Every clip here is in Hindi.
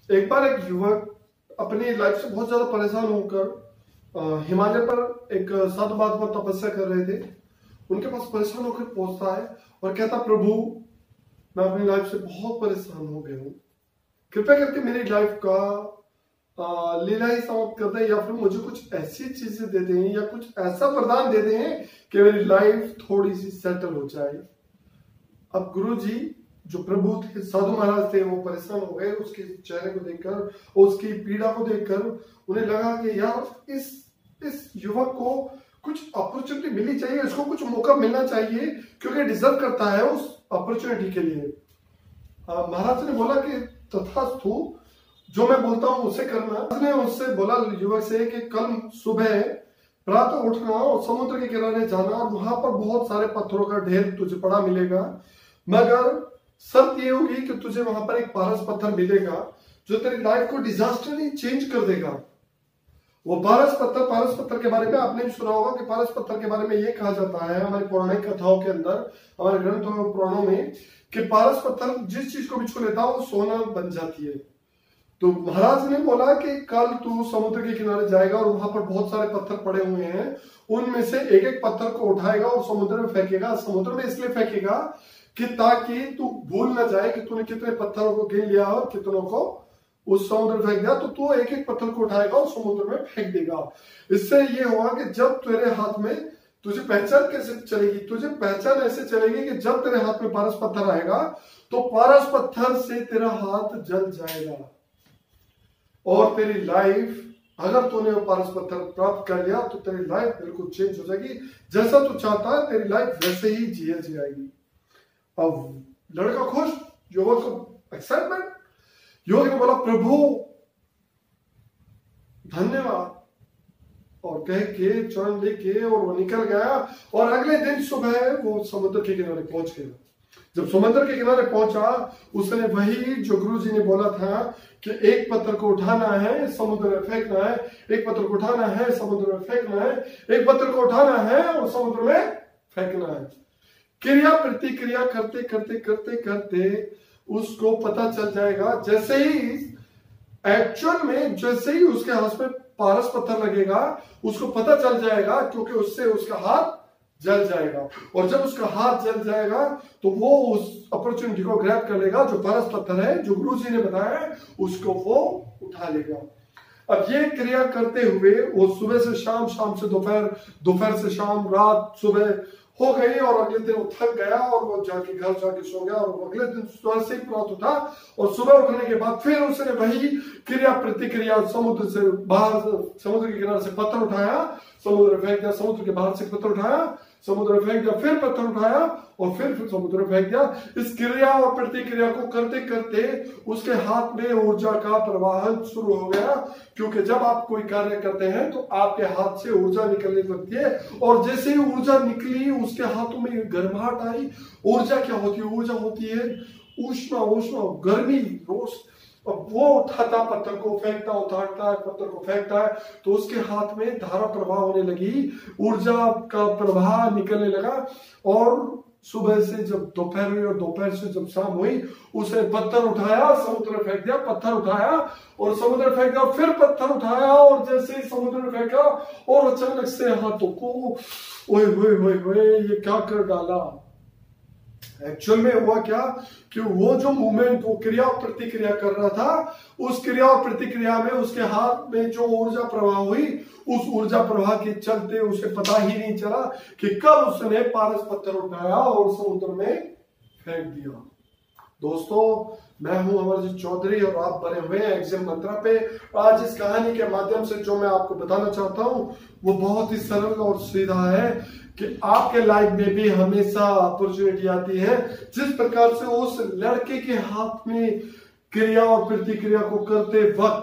एक बार एक युवक अपनी लाइफ से बहुत ज्यादा परेशान होकर हिमालय पर एक साधु महात्मा तपस्या कर रहे थे। उनके पास परेशान होकर पहुंचता है और कहता, प्रभु मैं अपनी लाइफ से बहुत परेशान हो गया हूँ, कृपया करके मेरी लाइफ का लीला ही समाप्त कर दे, या फिर मुझे कुछ ऐसी चीजें दे दें या कुछ ऐसा वरदान दे दें कि मेरी लाइफ थोड़ी सी सेटल हो जाए। अब गुरु जी जो प्रभु थे, साधु महाराज थे, वो परेशान हो गए उसके चेहरे को देखकर, उसकी पीड़ा को देखकर। उन्हें लगा कि यार इस युवक को कुछ अपॉर्चुनिटी मिलनी चाहिए, इसको कुछ मौका मिलना चाहिए, क्योंकि डिजर्व करता है उस अपॉर्चुनिटी के लिए। महाराज ने बोला कि तथास्तु, जो मैं बोलता हूं उसे करना। उसने उससे बोला युवक से कि कल सुबह प्रातः उठना और समुद्र के किनारे जाना, और वहां पर बहुत सारे पत्थरों का ढेर तुझे पड़ा मिलेगा, मगर शर्त ये होगी कि तुझे वहां पर एक पारस पत्थर मिलेगा जो तेरी लाइफ को डिजास्टरली चेंज कर देगा। वो पारस पत्थर के बारे में आपने भी सुना होगा कि पारस पत्थर के बारे में ये कहा जाता है हमारी पौराणिक कथाओं के अंदर, हमारे ग्रंथों और पुराणों में, कि पारस पत्थर जिस चीज को भी छू लेता है वो सोना बन जाती है। तो महाराज ने बोला कि कल तू समुद्र के किनारे जाएगा और वहां पर बहुत सारे पत्थर पड़े हुए हैं, उनमें से एक एक पत्थर को उठाएगा और समुद्र में फेंकेगा। समुद्र में इसलिए फेंकेगा कि ताकि तू भूल ना जाए कि तूने कितने पत्थरों को गिन लिया और कितनों को उस समुद्र में फेंक दिया। तो तू एक एक पत्थर को उठाएगा और समुद्र में फेंक देगा। इससे ये होगा कि जब तेरे हाथ में, तुझे पहचान कैसे चलेगी, तुझे पहचान ऐसे चलेगी कि जब तेरे हाथ में पारस पत्थर आएगा तो पारस पत्थर से तेरा हाथ जल जाएगा और तेरी लाइफ, अगर तूने वो पारस पत्थर प्राप्त कर लिया तो तेरी लाइफ बिल्कुल चेंज हो जाएगी। जैसा तू चाहता है तेरी लाइफ वैसे ही जी जाएगी। अब लड़का खुश, युवक को एक्साइटमेंट। युवक ने बोला, प्रभु धन्यवाद, और कह के चरण लेके और वो निकल गया। और अगले दिन सुबह वो समुद्र के किनारे पहुंच गया। जब समुद्र के किनारे पहुंचा, उसने वही जो गुरु जी ने बोला था कि एक पत्थर को उठाना है, समुद्र में फेंकना है, एक पत्थर को उठाना है, समुद्र में फेंकना है, एक पत्थर को उठाना है और समुद्र में फेंकना है। क्रिया प्रतिक्रिया करते करते करते करते उसको पता चल जाएगा, जैसे ही एक्चुअल में जैसे ही उसके हाथ में पारस पत्थर लगेगा उसको पता चल जाएगा, क्योंकि उससे उसका हाथ जल जाएगा। और जब उसका हाथ जल जाएगा तो वो उस अपॉर्चुनिटी को ग्रैब कर लेगा, जो पारस पत्थर है जो गुरु जी ने बताया है उसको वो उठा लेगा। अब ये क्रिया करते हुए वो सुबह से शाम, शाम से दोपहर, दोपहर से शाम, रात सुबह हो गई, और अगले दिन वो थक गया और वो जाके घर जाके सो गया। और अगले दिन सुबह से ही प्रातः उठा और सुबह उठने के बाद फिर उसने वही क्रिया प्रतिक्रिया, समुद्र से बाहर, समुद्र के किनारे से पत्थर उठाया, समुद्र में फेंक दिया, समुद्र के बाहर से पत्थर उठाया, समुद्र में फेंक दिया, फिर पत्थर उठाया और फिर समुद्र में फेंक दिया। इस क्रिया और प्रतिक्रिया को करते करते उसके हाथ में ऊर्जा का प्रवाहन शुरू हो गया, क्योंकि जब आप कोई कार्य करते हैं तो आपके हाथ से ऊर्जा निकलने लगती है। और जैसे ही ऊर्जा निकली उसके हाथों में गर्माहट आई। ऊर्जा क्या होती है? ऊर्जा होती है ऊष्मा, ऊष्मा, गर्मी, रोष। अब वो उठाता पत्थर को, फेंकता, उठाता है पत्थर को, फेंकता है, तो उसके हाथ में धारा प्रवाह होने लगी, ऊर्जा का प्रवाह निकलने लगा। और सुबह से जब दोपहर हुई और दोपहर से जब शाम हुई, उसने पत्थर उठाया, समुद्र में फेंक दिया, पत्थर उठाया और समुद्र में फेंक दिया, फिर पत्थर उठाया और जैसे ही समुद्र में फेंका और अचानक से हाथों को, ओए होए होए होए, ये क्या कर डाला। एक्चुअल में हुआ क्या कि वो जो मूवमेंट, वो क्रिया और प्रतिक्रिया कर रहा था, उस क्रिया और प्रतिक्रिया में उसके हाथ में जो ऊर्जा प्रवाह हुई, उस ऊर्जा प्रवाह के चलते उसे पता ही नहीं चला कि कब उसने पारस पत्थर उठाया और समुद्र में फेंक दिया। दोस्तों, मैं हूं अमरजीत चौधरी और आप बने हुए हैं एग्जाम मंत्रा पे। आज इस कहानी के माध्यम से जो मैं आपको बताना चाहता हूं वो बहुत ही सरल और सीधा है कि आपके लाइफ में भी हमेशा अपॉर्चुनिटी आती है। जिस प्रकार से उस लड़के के हाथ में क्रिया और प्रतिक्रिया को करते वक्त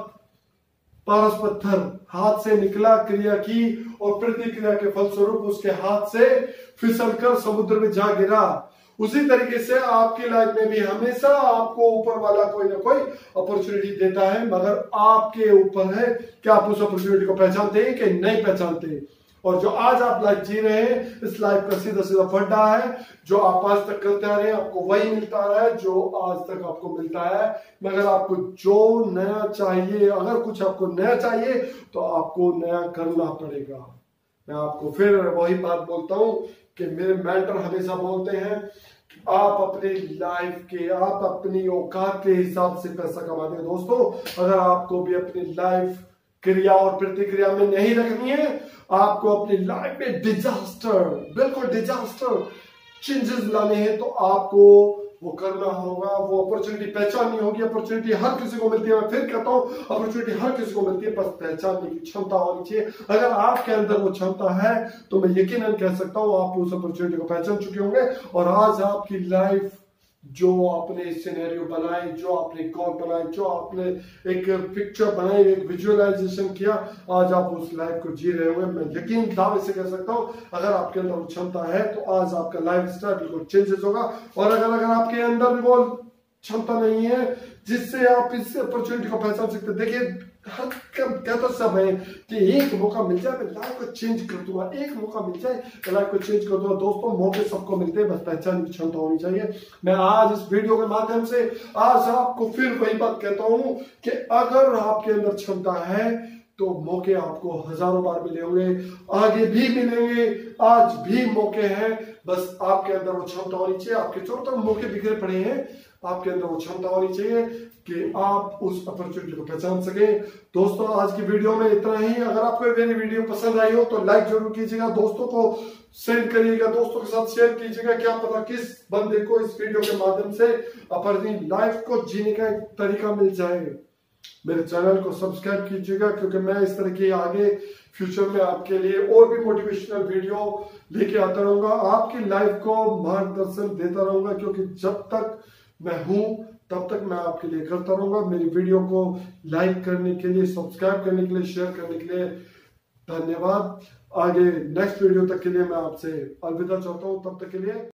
पारस पत्थर हाथ से निकला, क्रिया की और प्रतिक्रिया के फलस्वरूप उसके हाथ से फिसलकर समुद्र में जा गिरा, उसी तरीके से आपकी लाइफ में भी हमेशा आपको ऊपर वाला कोई ना कोई अपॉर्चुनिटी देता है, मगर आपके ऊपर है कि आप उस अपॉर्चुनिटी को पहचानते हैं कि नहीं पहचानते। और जो आज आप लाइफ जी रहे हैं, इस लाइफ का सीधा सीधा फंडा है। जो आप आज तक करते आ रहे हैं, आपको वही मिलता रहा है जो आज तक आपको मिलता है। मगर आपको जो नया चाहिए, अगर कुछ आपको नया चाहिए तो आपको नया करना पड़ेगा। मैं आपको फिर वही बात बोलता हूं कि मेरे मेंटर हमेशा बोलते हैं कि आप अपनी लाइफ के, आप अपनी औकात के हिसाब से पैसा कमाते हैं। दोस्तों, अगर आपको भी अपनी लाइफ क्रिया और प्रतिक्रिया में नहीं रखनी है, आपको अपनी लाइफ में डिजास्टर, बिल्कुल डिजास्टर चेंजेस लाने हैं, तो आपको वो करना होगा। वो अपॉर्चुनिटी पहचाननी होगी। अपॉर्चुनिटी हर किसी को मिलती है। मैं फिर कहता हूं, अपॉर्चुनिटी हर किसी को मिलती है, बस पहचानने की क्षमता होनी चाहिए। अगर आपके अंदर वो क्षमता है तो मैं यकीनन कह सकता हूं आप उस अपॉर्चुनिटी को पहचान चुके होंगे। और आज आपकी लाइफ, जो आपने सिनेरियो बनाए, जो आपने गोल बनाए, जो आपने एक पिक्चर बनाई, एक विजुअलाइजेशन किया, आज आप उस लाइफ को जी रहे होंगे। मैं यकीन दावे से कह सकता हूं, अगर आपके अंदर वो क्षमता है तो आज आपका लाइफ स्टाइल बिल्कुल चेंजेस होगा। और अगर आपके अंदर वो क्षमता नहीं है जिससे आप इस अपॉर्चुनिटी को पहचान सकते, देखिए कहता सब है कि एक मौका मिल जाए मैं लाइफ को चेंज कर दूंगा, एक मौका मिल जाए मैं लाइफ को चेंज कर दूंगा। दोस्तों, मौके सबको मिलते हैं, बस पहचान की क्षमता होनी चाहिए। मैं आज इस वीडियो के माध्यम से आज आपको फिर वही बात कहता हूं कि अगर आपके अंदर क्षमता है तो मौके आपको हजारों बार मिले होंगे, आगे भी मिलेंगे, आज भी मौके हैं। बस आपके अंदर वो क्षमता होनी चाहिए। आपके चारों तरफ मौके बिखरे पड़े हैं, आपके अंदर वो क्षमता होनी चाहिए कि आप उस अपॉर्चुनिटी को पहचान सके। दोस्तों, आज की वीडियो में इतना ही। अगर आपको मेरी वीडियो पसंद आई हो तो लाइक जरूर कीजिएगा, दोस्तों को सेंड करिएगा, दोस्तों के साथ शेयर कीजिएगा। क्या पता किस बंदे को इस वीडियो के माध्यम से अपनी लाइफ को जीने का एक तरीका मिल जाए। मेरे चैनल को सब्सक्राइब कीजिएगा, क्योंकि मैं इस तरह की आगे फ्यूचर में आपके लिए और भी मोटिवेशनल वीडियो लेके आता रहूंगा, आपकी लाइफ को मार्गदर्शन देता रहूंगा। क्योंकि जब तक मैं हूं तब तक मैं आपके लिए करता रहूंगा। मेरी वीडियो को लाइक करने के लिए, सब्सक्राइब करने के लिए, शेयर करने के लिए धन्यवाद। आगे नेक्स्ट वीडियो तक के लिए मैं आपसे अलविदा चाहता हूं। तब तक के लिए